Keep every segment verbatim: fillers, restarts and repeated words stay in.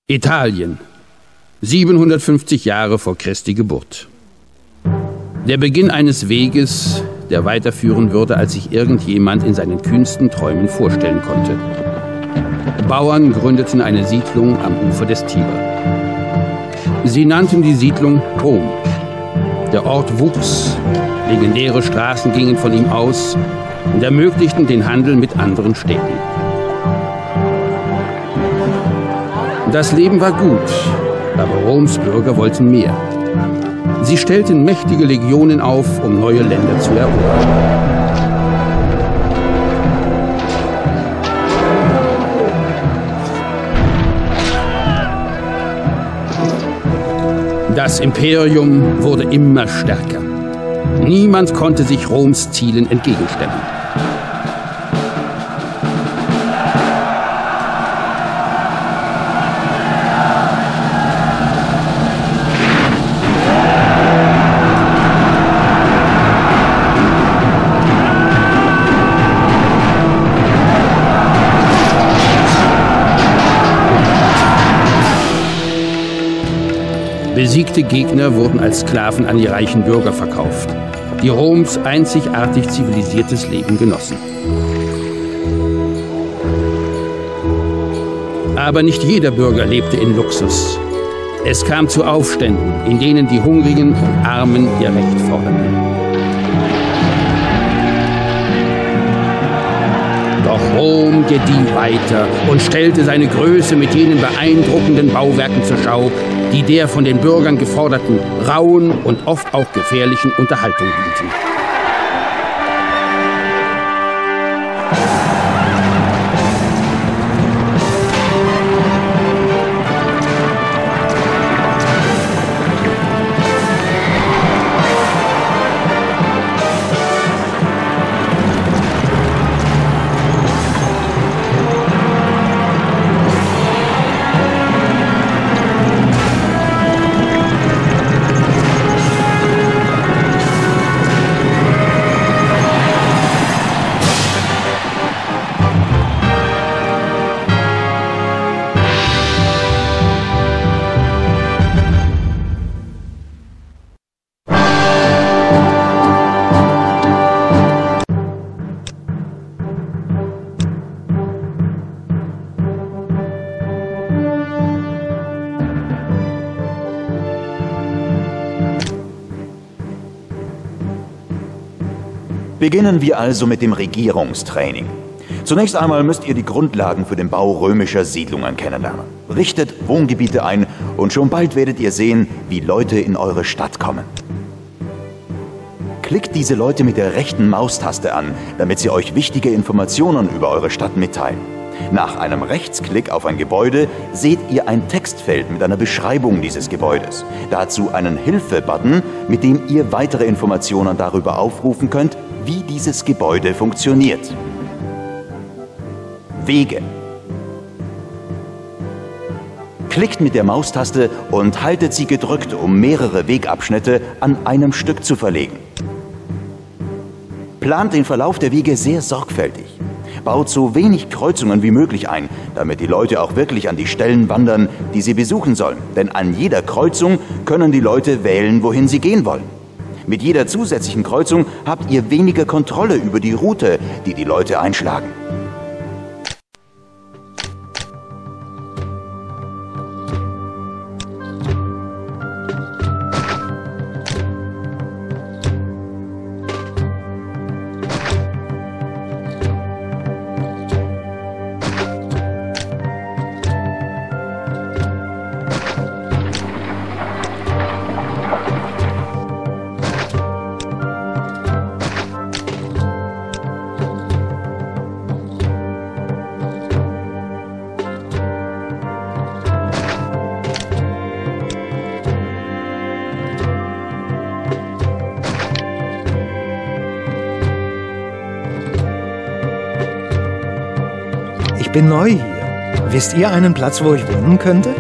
Italien, siebenhundertfünfzig Jahre vor Christi Geburt. Der Beginn eines Weges, der weiterführen würde, als sich irgendjemand in seinen kühnsten Träumen vorstellen konnte. Bauern gründeten eine Siedlung am Ufer des Tiber. Sie nannten die Siedlung Rom. Der Ort wuchs, legendäre Straßen gingen von ihm aus und ermöglichten den Handel mit anderen Städten. Das Leben war gut, aber Roms Bürger wollten mehr. Sie stellten mächtige Legionen auf, um neue Länder zu erobern. Das Imperium wurde immer stärker. Niemand konnte sich Roms Zielen entgegenstellen. Besiegte Gegner wurden als Sklaven an die reichen Bürger verkauft, die Roms einzigartig zivilisiertes Leben genossen. Aber nicht jeder Bürger lebte in Luxus. Es kam zu Aufständen, in denen die Hungrigen und Armen ihr Recht forderten. Doch Rom gedieh weiter und stellte seine Größe mit jenen beeindruckenden Bauwerken zur Schau, die der von den Bürgern geforderten rauen und oft auch gefährlichen Unterhaltung dienten. Beginnen wir also mit dem Regierungstraining. Zunächst einmal müsst ihr die Grundlagen für den Bau römischer Siedlungen kennenlernen. Richtet Wohngebiete ein und schon bald werdet ihr sehen, wie Leute in eure Stadt kommen. Klickt diese Leute mit der rechten Maustaste an, damit sie euch wichtige Informationen über eure Stadt mitteilen. Nach einem Rechtsklick auf ein Gebäude seht ihr ein Textfeld mit einer Beschreibung dieses Gebäudes. Dazu einen Hilfe-Button, mit dem ihr weitere Informationen darüber aufrufen könnt, wie dieses Gebäude funktioniert. Wege. Klickt mit der Maustaste und haltet sie gedrückt, um mehrere Wegabschnitte an einem Stück zu verlegen. Plant den Verlauf der Wege sehr sorgfältig. Baut so wenig Kreuzungen wie möglich ein, damit die Leute auch wirklich an die Stellen wandern, die sie besuchen sollen. Denn an jeder Kreuzung können die Leute wählen, wohin sie gehen wollen. Mit jeder zusätzlichen Kreuzung habt ihr weniger Kontrolle über die Route, die die Leute einschlagen. Ich bin neu hier. Wisst ihr einen Platz, wo ich wohnen könnte?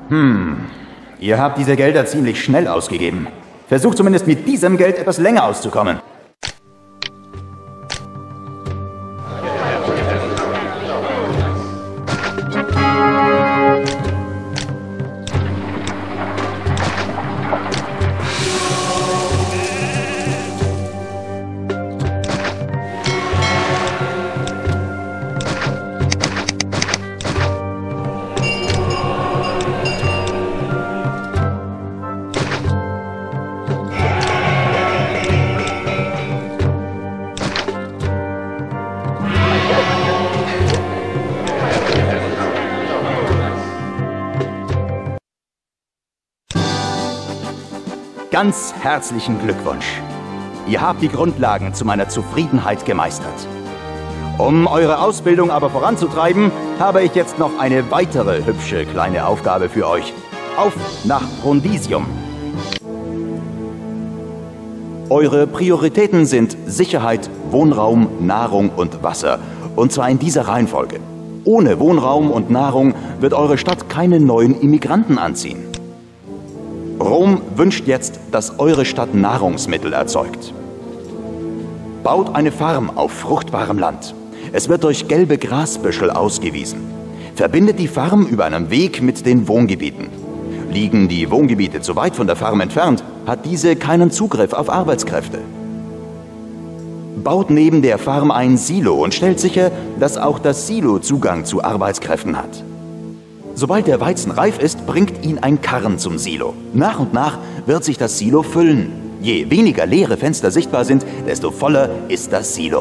Hm, ihr habt diese Gelder ziemlich schnell ausgegeben. Versucht zumindest mit diesem Geld etwas länger auszukommen. Ganz herzlichen Glückwunsch. Ihr habt die Grundlagen zu meiner Zufriedenheit gemeistert. Um eure Ausbildung aber voranzutreiben, habe ich jetzt noch eine weitere hübsche kleine Aufgabe für euch. Auf nach Brundisium. Eure Prioritäten sind Sicherheit, Wohnraum, Nahrung und Wasser. Und zwar in dieser Reihenfolge. Ohne Wohnraum und Nahrung wird eure Stadt keine neuen Immigranten anziehen. Rom wünscht jetzt, dass eure Stadt Nahrungsmittel erzeugt. Baut eine Farm auf fruchtbarem Land. Es wird durch gelbe Grasbüschel ausgewiesen. Verbindet die Farm über einen Weg mit den Wohngebieten. Liegen die Wohngebiete zu weit von der Farm entfernt, hat diese keinen Zugriff auf Arbeitskräfte. Baut neben der Farm ein Silo und stellt sicher, dass auch das Silo Zugang zu Arbeitskräften hat. Sobald der Weizen reif ist, bringt ihn ein Karren zum Silo. Nach und nach wird sich das Silo füllen. Je weniger leere Fenster sichtbar sind, desto voller ist das Silo.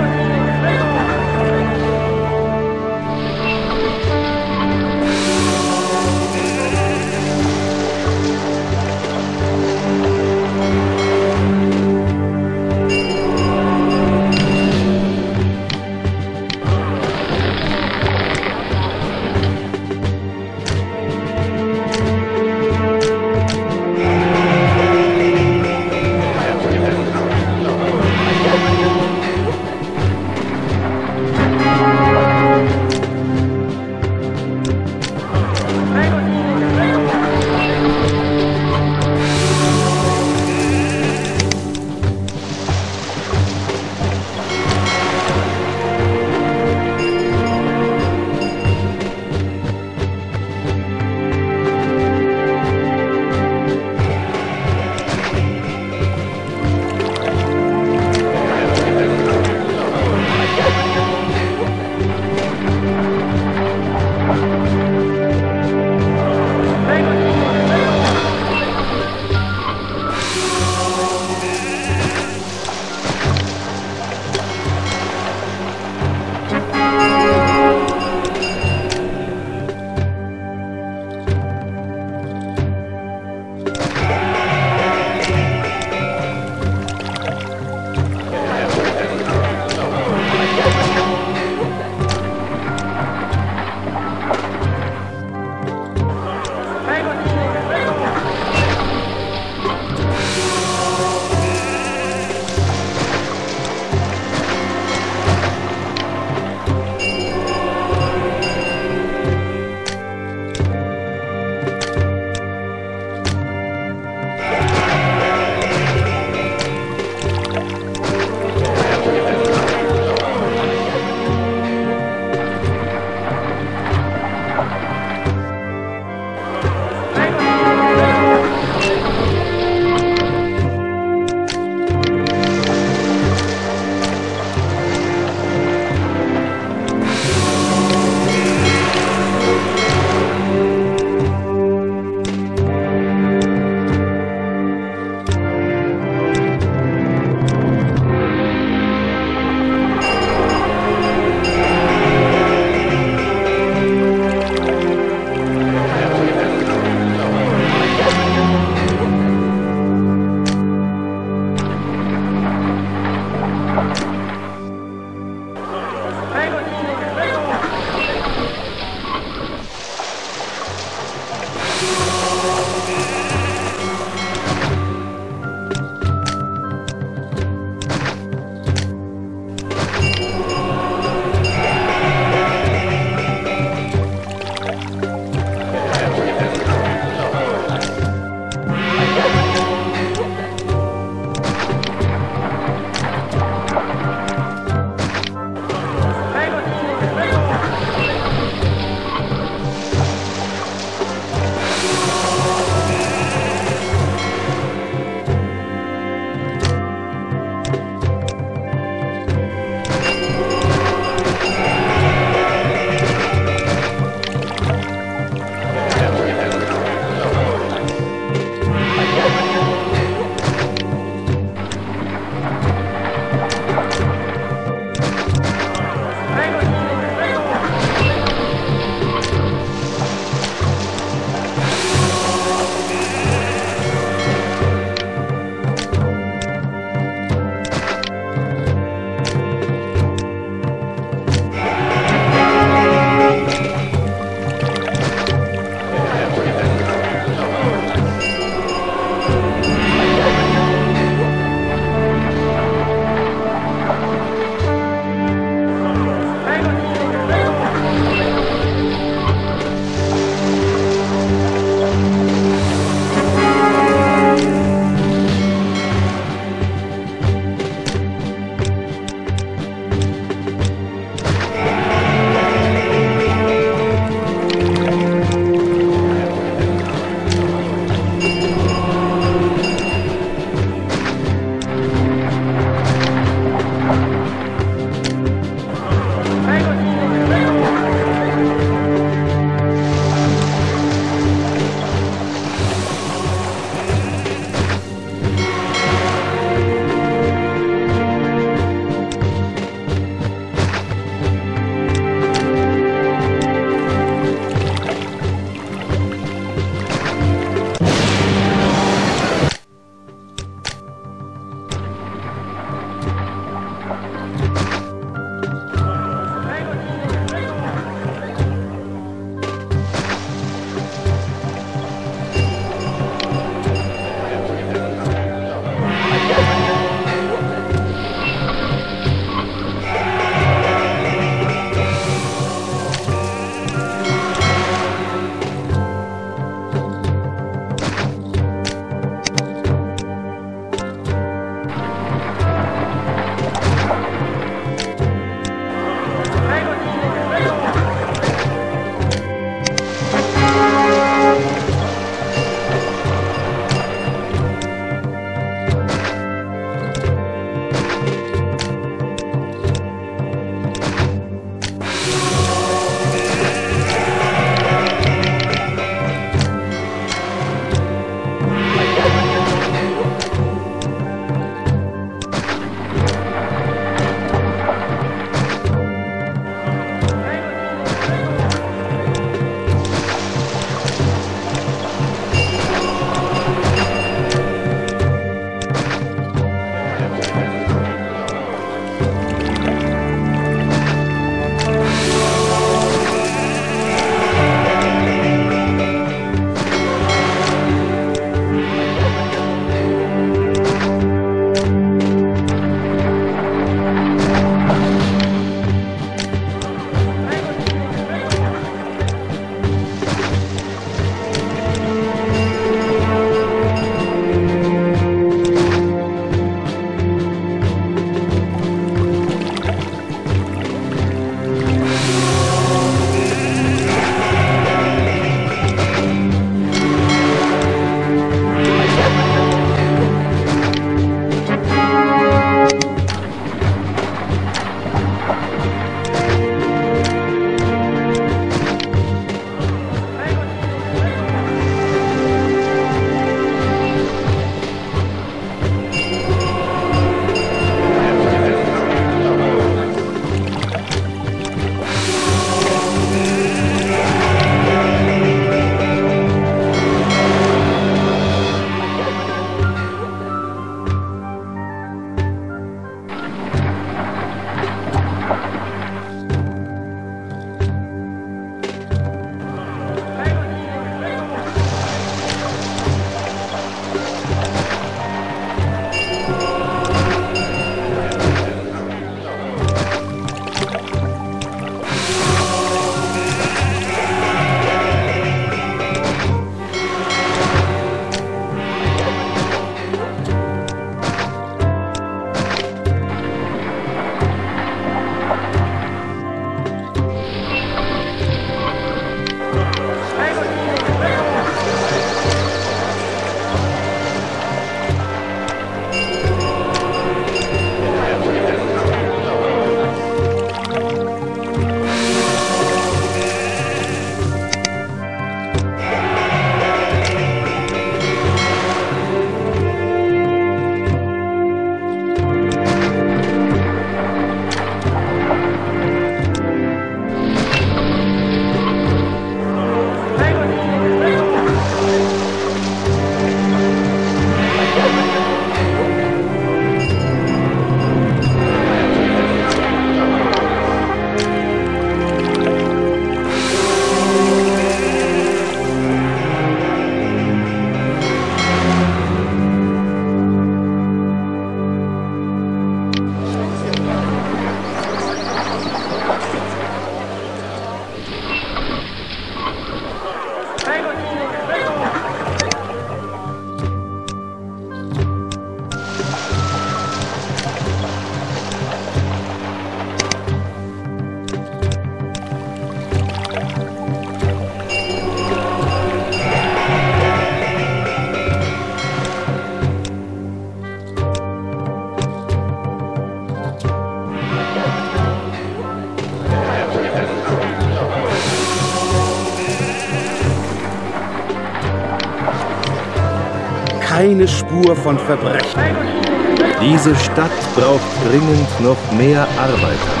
keine Spur von Verbrechen. Diese Stadt braucht dringend noch mehr Arbeiter.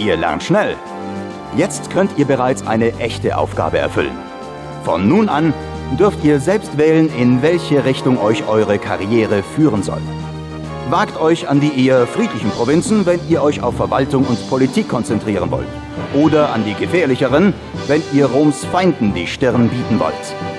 Ihr lernt schnell. Jetzt könnt ihr bereits eine echte Aufgabe erfüllen. Von nun an dürft ihr selbst wählen, in welche Richtung euch eure Karriere führen soll. Wagt euch an die eher friedlichen Provinzen, wenn ihr euch auf Verwaltung und Politik konzentrieren wollt. Oder an die gefährlicheren, wenn ihr Roms Feinden die Stirn bieten wollt.